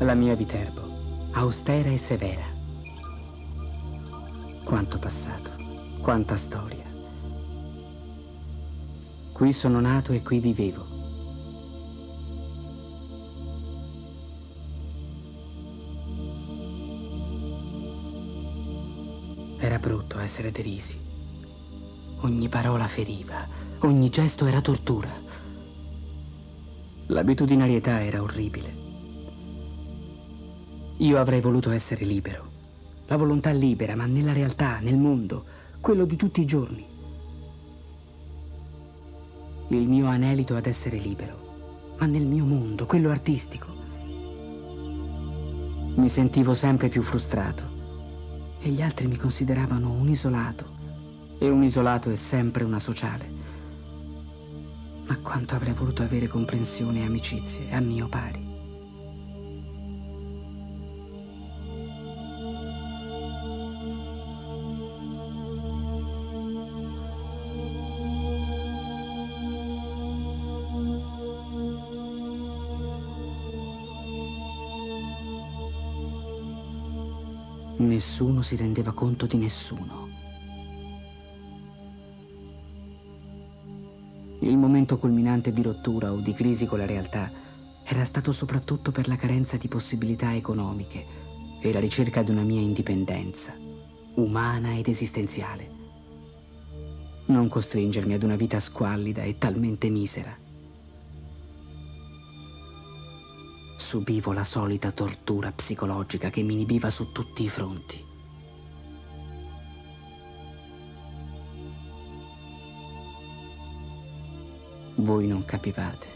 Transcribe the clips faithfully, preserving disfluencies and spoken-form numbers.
La mia Viterbo, austera e severa. Quanto passato, quanta storia. Qui sono nato e qui vivevo. Era brutto essere derisi. Ogni parola feriva, ogni gesto era tortura. L'abitudinarietà era orribile. Io avrei voluto essere libero. La volontà libera, ma nella realtà, nel mondo, quello di tutti i giorni. Il mio anelito ad essere libero, ma nel mio mondo, quello artistico. Mi sentivo sempre più frustrato e gli altri mi consideravano un isolato, e un isolato è sempre una sociale. Ma quanto avrei voluto avere comprensione e amicizie a mio pari. Nessuno si rendeva conto di nessuno. Il momento culminante di rottura o di crisi con la realtà era stato soprattutto per la carenza di possibilità economiche e la ricerca di una mia indipendenza, umana ed esistenziale. Non costringermi ad una vita squallida e talmente misera. Subivo la solita tortura psicologica che mi inibiva su tutti i fronti. Voi non capivate.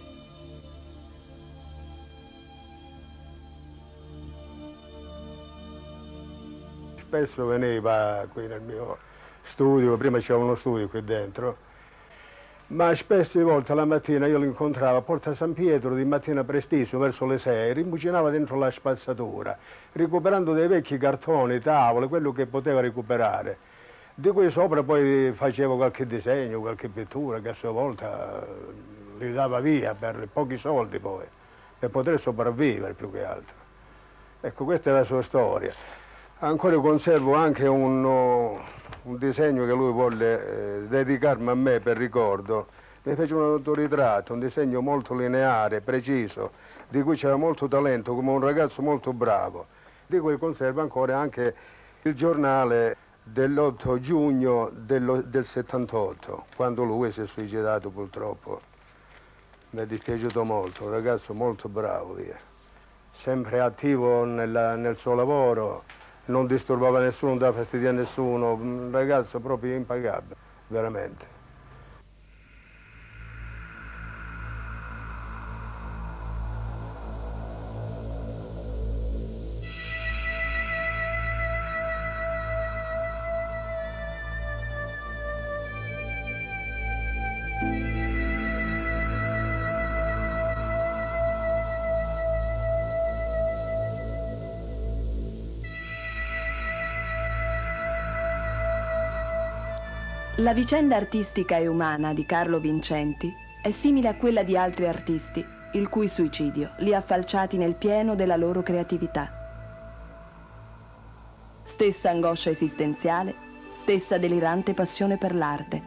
Spesso veniva qui nel mio studio, prima c'era uno studio qui dentro, ma spesse volte la mattina io lo incontravo a Porta San Pietro di mattina prestissimo, verso le sei, rimucinava dentro la spazzatura, recuperando dei vecchi cartoni, tavole, quello che poteva recuperare. Di cui sopra poi facevo qualche disegno, qualche pittura che a sua volta li dava via per pochi soldi poi, per poter sopravvivere più che altro. Ecco, questa è la sua storia. Ancora conservo anche un, un disegno che lui volle eh, dedicarmi a me per ricordo. Mi fece un autoritratto, un disegno molto lineare, preciso, di cui c'era molto talento, come un ragazzo molto bravo. Di cui conservo ancora anche il giornale dell'otto giugno dello, del settantotto, quando lui si è suicidato purtroppo. Mi è dispiaciuto molto, un ragazzo molto bravo, via. Sempre attivo nella, nel suo lavoro, non disturbava nessuno, non dava fastidio a nessuno, un ragazzo proprio impagabile, veramente. La vicenda artistica e umana di Carlo Vincenti è simile a quella di altri artisti, il cui suicidio li ha falciati nel pieno della loro creatività. Stessa angoscia esistenziale, stessa delirante passione per l'arte.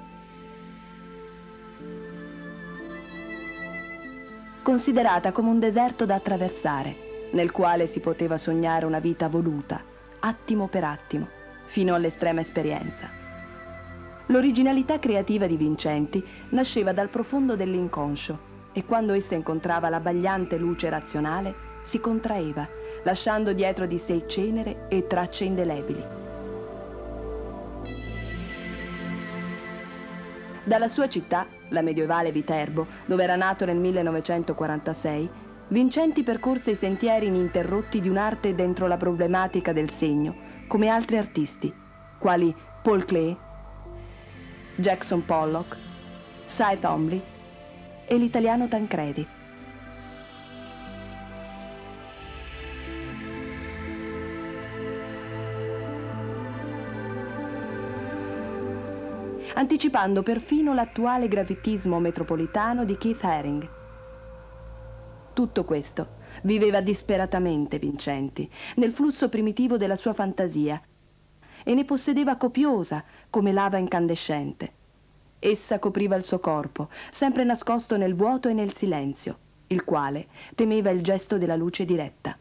Considerata come un deserto da attraversare, nel quale si poteva sognare una vita voluta, attimo per attimo, fino all'estrema esperienza. L'originalità creativa di Vincenti nasceva dal profondo dell'inconscio e quando essa incontrava l'abbagliante luce razionale si contraeva, lasciando dietro di sé cenere e tracce indelebili. Dalla sua città, la medievale Viterbo, dove era nato nel millenovecentoquarantasei, Vincenti percorse i sentieri ininterrotti di un'arte dentro la problematica del segno, come altri artisti, quali Paul Klee, Jackson Pollock, Cy Twombly e l'italiano Tancredi. Anticipando perfino l'attuale grafitismo metropolitano di Keith Haring. Tutto questo viveva disperatamente Vincenti, nel flusso primitivo della sua fantasia, e ne possedeva copiosa come lava incandescente. Essa copriva il suo corpo, sempre nascosto nel vuoto e nel silenzio, il quale temeva il gesto della luce diretta.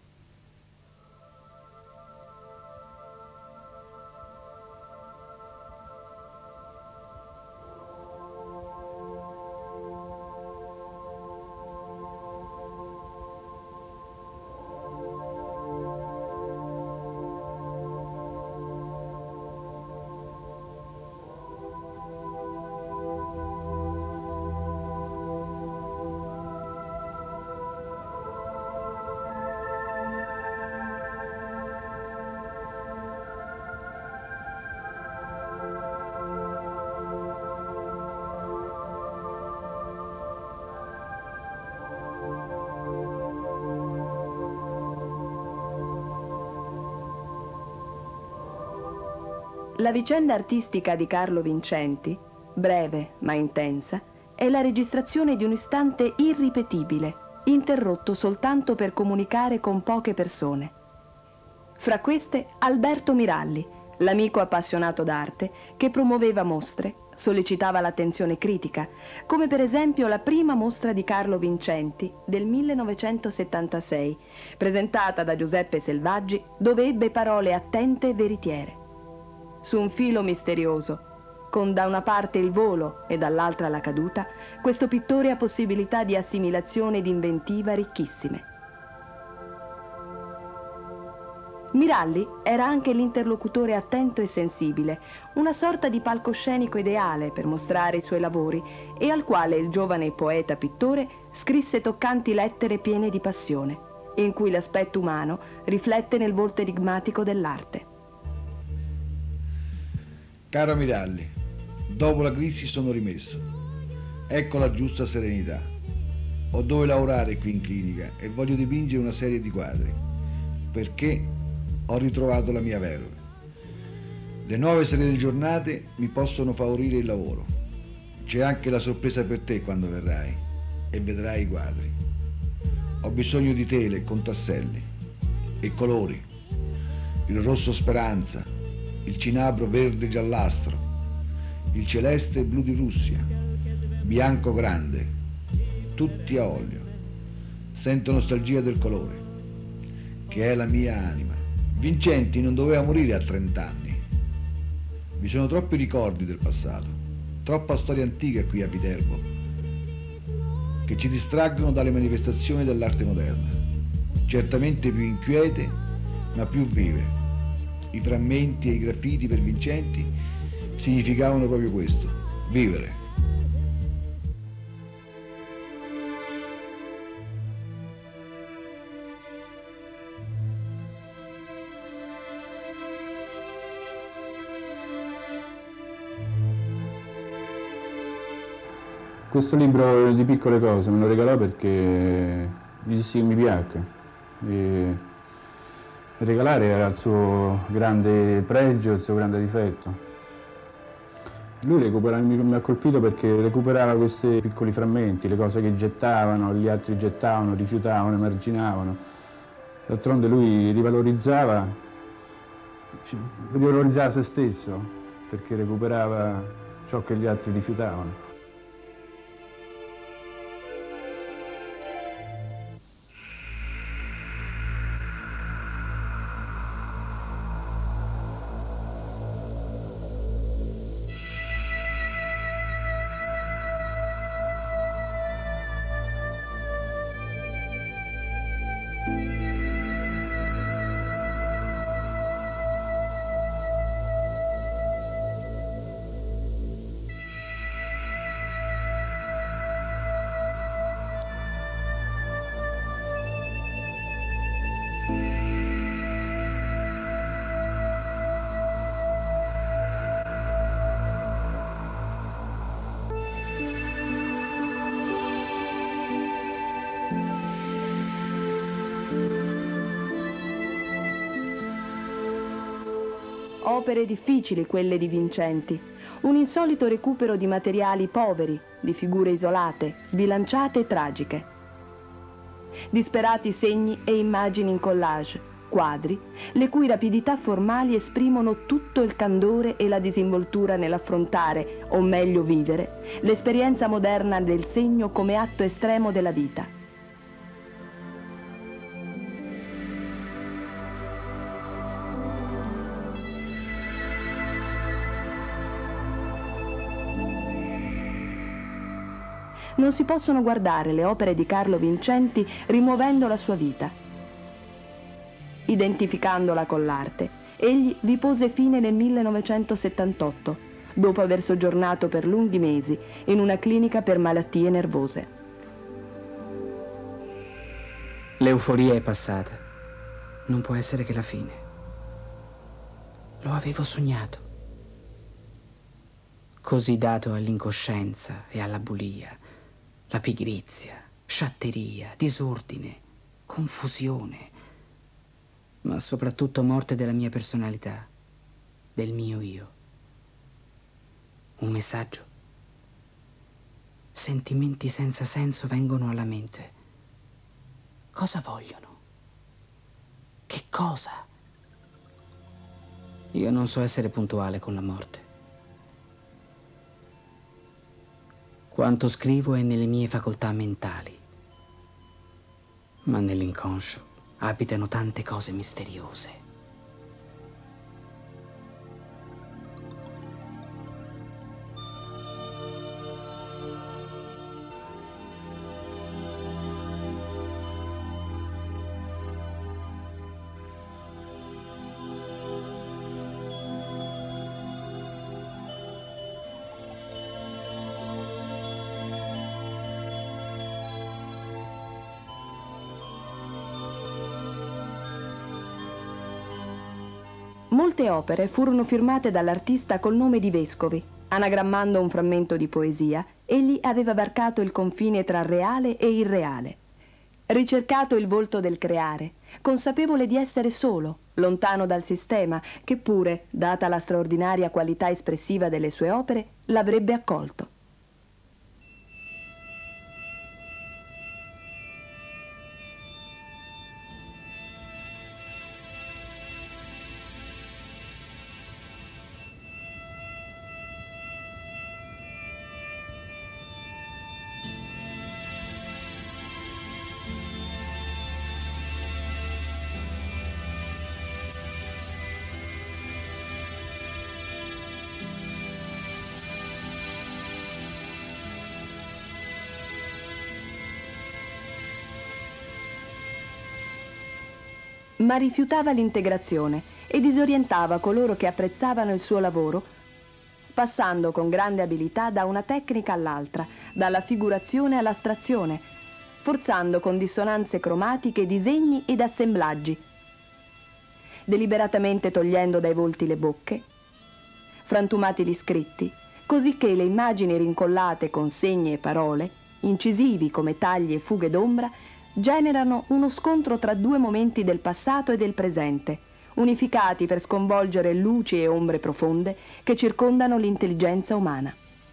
La vicenda artistica di Carlo Vincenti, breve ma intensa, è la registrazione di un istante irripetibile, interrotto soltanto per comunicare con poche persone. Fra queste Alberto Miralli, l'amico appassionato d'arte che promuoveva mostre, sollecitava l'attenzione critica, come per esempio la prima mostra di Carlo Vincenti del millenovecentosettantasei, presentata da Giuseppe Selvaggi, dove ebbe parole attente e veritiere. Su un filo misterioso, con da una parte il volo e dall'altra la caduta, questo pittore ha possibilità di assimilazione ed inventiva ricchissime. Miralli era anche l'interlocutore attento e sensibile, una sorta di palcoscenico ideale per mostrare i suoi lavori e al quale il giovane poeta pittore scrisse toccanti lettere piene di passione, in cui l'aspetto umano riflette nel volto enigmatico dell'arte. Caro Miralli, dopo la crisi sono rimesso. Ecco la giusta serenità. Ho dove lavorare qui in clinica e voglio dipingere una serie di quadri, perché ho ritrovato la mia Verve. Le nuove serene giornate mi possono favorire il lavoro. C'è anche la sorpresa per te quando verrai e vedrai i quadri. Ho bisogno di tele con tasselli e colori. Il rosso speranza, il cinabro verde giallastro, il celeste blu di Russia, bianco grande, tutti a olio. Sento nostalgia del colore, che è la mia anima. Vincenti non doveva morire a trent'anni. Vi sono troppi ricordi del passato, troppa storia antica qui a Viterbo, che ci distraggono dalle manifestazioni dell'arte moderna, certamente più inquiete, ma più vive. I frammenti e i graffiti per Vincenti significavano proprio questo, vivere. Questo libro di piccole cose me lo regalò perché gli dissi che mi piacque. E regalare era il suo grande pregio, il suo grande difetto. Lui recupera, mi, mi ha colpito perché recuperava questi piccoli frammenti, le cose che gettavano, gli altri gettavano, rifiutavano, emarginavano. D'altronde lui rivalorizzava, rivalorizzava se stesso perché recuperava ciò che gli altri rifiutavano. Opere difficili quelle di Vincenti, un insolito recupero di materiali poveri, di figure isolate, sbilanciate e tragiche. disperati segni e immagini in collage, quadri, le cui rapidità formali esprimono tutto il candore e la disinvoltura nell'affrontare, o meglio vivere, l'esperienza moderna del segno come atto estremo della vita. Non si possono guardare le opere di Carlo Vincenti rimuovendo la sua vita. Identificandola con l'arte, egli vi pose fine nel millenovecentosettantotto, dopo aver soggiornato per lunghi mesi in una clinica per malattie nervose. L'euforia è passata. Non può essere che la fine. Lo avevo sognato. Così dato all'incoscienza e alla bulia. La pigrizia, sciatteria, disordine, confusione, ma soprattutto morte della mia personalità, del mio io. Un messaggio. Sentimenti senza senso vengono alla mente. Cosa vogliono? Che cosa? Io non so essere puntuale con la morte. Quanto scrivo è nelle mie facoltà mentali, ma nell'inconscio abitano tante cose misteriose. Molte opere furono firmate dall'artista col nome di vescovi. Anagrammando un frammento di poesia, egli aveva varcato il confine tra reale e irreale. Ricercato il volto del creare, consapevole di essere solo, lontano dal sistema, che pure, data la straordinaria qualità espressiva delle sue opere, l'avrebbe accolto. Ma rifiutava l'integrazione e disorientava coloro che apprezzavano il suo lavoro, passando con grande abilità da una tecnica all'altra, dalla figurazione all'astrazione, forzando con dissonanze cromatiche disegni ed assemblaggi, deliberatamente togliendo dai volti le bocche, frantumati gli scritti, così che le immagini rincollate con segni e parole, incisivi come tagli e fughe d'ombra, generano uno scontro tra due momenti del passato e del presente, unificati per sconvolgere luci e ombre profonde che circondano l'intelligenza umana.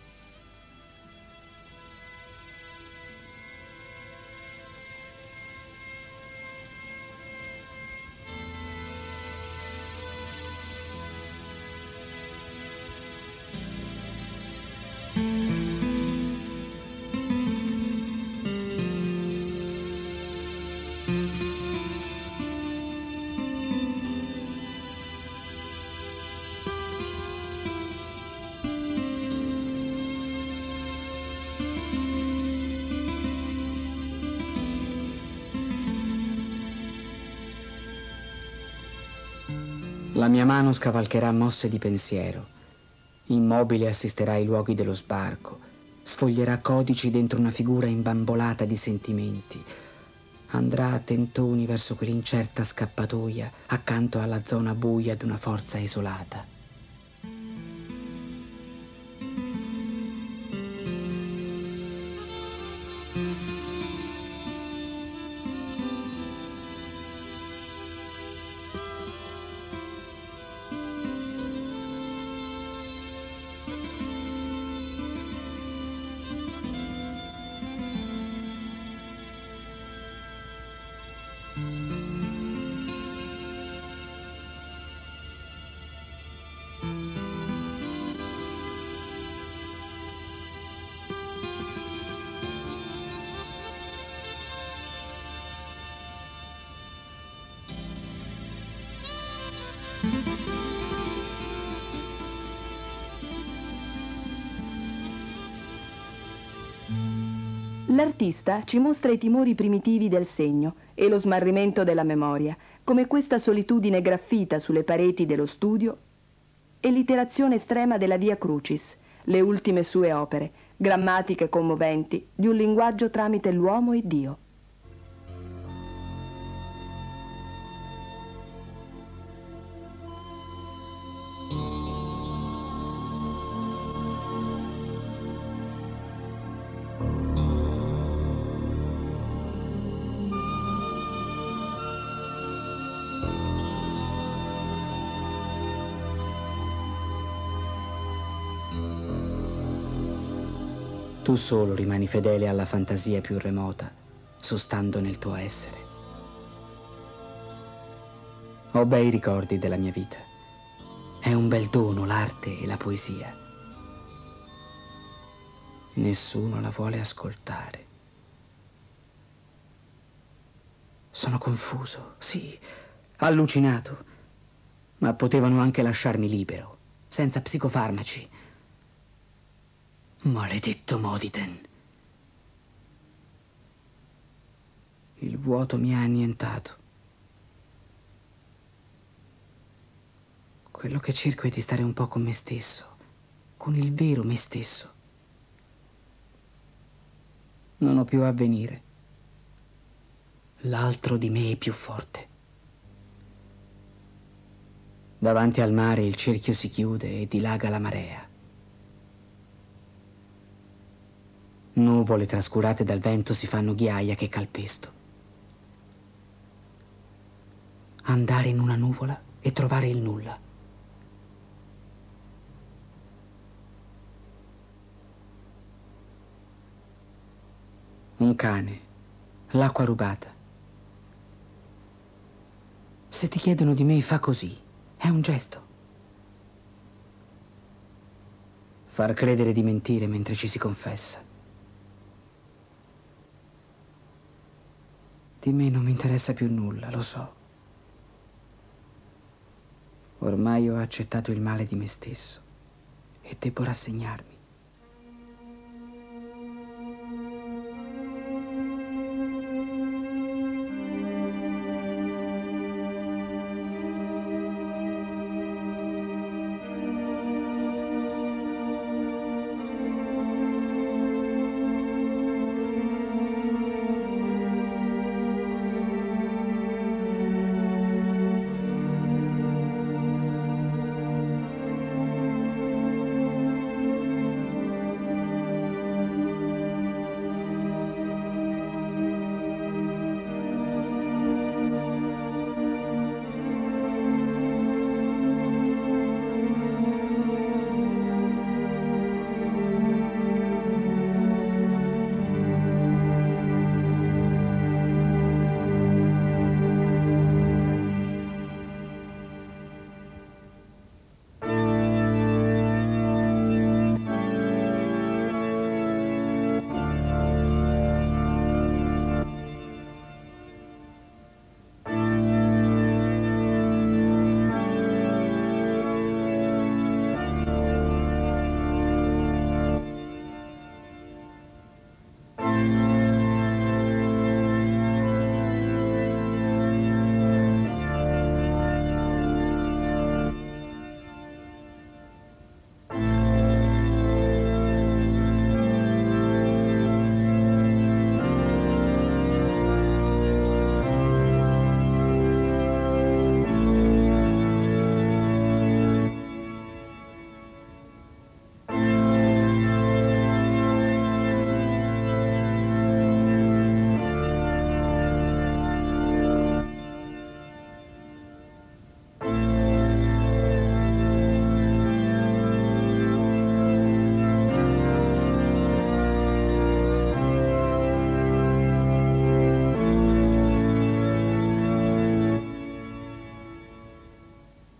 La mia mano scavalcherà mosse di pensiero, immobile assisterà ai luoghi dello sbarco, sfoglierà codici dentro una figura imbambolata di sentimenti, andrà a tentoni verso quell'incerta scappatoia accanto alla zona buia d'una forza isolata. L'artista ci mostra i timori primitivi del segno e lo smarrimento della memoria, come questa solitudine graffita sulle pareti dello studio e l'iterazione estrema della Via Crucis, le ultime sue opere, grammatiche commoventi di un linguaggio tramite l'uomo e Dio. Tu solo rimani fedele alla fantasia più remota, sostando nel tuo essere. Ho bei ricordi della mia vita. È un bel dono l'arte e la poesia. Nessuno la vuole ascoltare. Sono confuso, sì, allucinato, ma potevano anche lasciarmi libero, senza psicofarmaci. Maledetto Moditen. Il vuoto mi ha annientato. Quello che cerco è di stare un po' con me stesso, con il vero me stesso. Non ho più avvenire. L'altro di me è più forte. Davanti al mare il cerchio si chiude e dilaga la marea. Nuvole trascurate dal vento si fanno ghiaia che calpesto. Andare in una nuvola e trovare il nulla. Un cane, l'acqua rubata. Se ti chiedono di me, fa così. È un gesto. Far credere di mentire mentre ci si confessa. Di me non mi interessa più nulla, lo so. Ormai ho accettato il male di me stesso e devo rassegnarmi.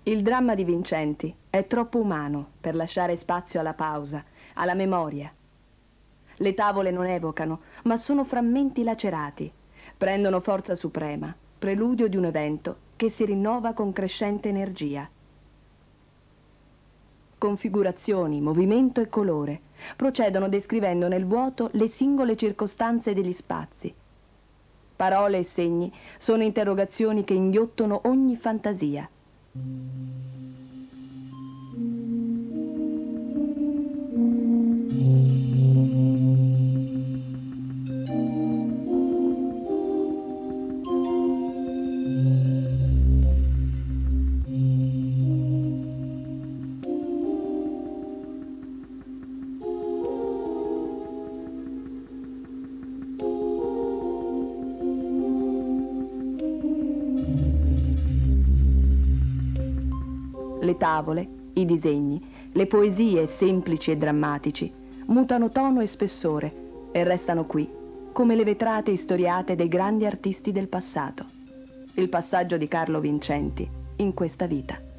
Il dramma di Vincenti è troppo umano per lasciare spazio alla pausa, alla memoria. Le tavole non evocano, ma sono frammenti lacerati. Prendono forza suprema, preludio di un evento che si rinnova con crescente energia. Configurazioni, movimento e colore procedono descrivendo nel vuoto le singole circostanze degli spazi. Parole e segni sono interrogazioni che inghiottono ogni fantasia. Le tavole, i disegni, le poesie semplici e drammatici mutano tono e spessore e restano qui come le vetrate istoriate dei grandi artisti del passato. Il passaggio di Carlo Vincenti in questa vita.